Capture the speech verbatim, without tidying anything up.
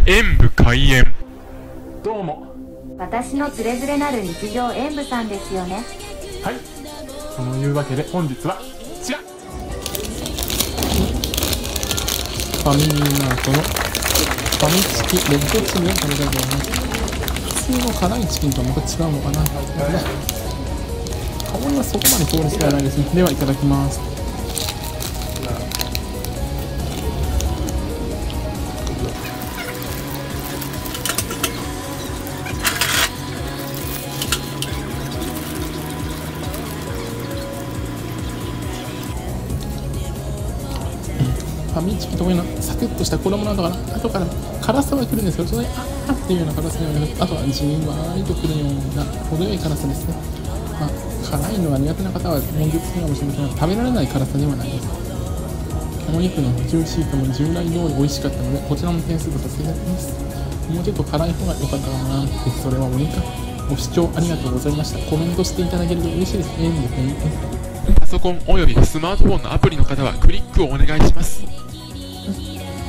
演武開演。 どうも。 私のつれづれなる日常演武さんですよね。 はい、そのいうわけで本日はこちら、ファミリーマートのファミチキレッドチリを食べたいと思います。普通の辛いチキンとはまた違うのかな。香りはそこまで強烈ではないですね。ではいただきます。ファミチキとこういうのサクッとした衣なんだから後から辛さはくるんですけど、それあーっていうような辛さではなく、あとはじんわりとくるような程よい辛さですね。まあ、辛いのが苦手な方は文句つくかもしれませんが、食べられない辛さではないです。お肉のジューシーさも従来通り美味しかったので、こちらも点数とさせていただきます。もうちょっと辛い方が良かったかなって、それはお肉か。ご視聴ありがとうございました。コメントしていただけると嬉しいですね。 パソコンおよびスマートフォンのアプリの方はクリックをお願いします。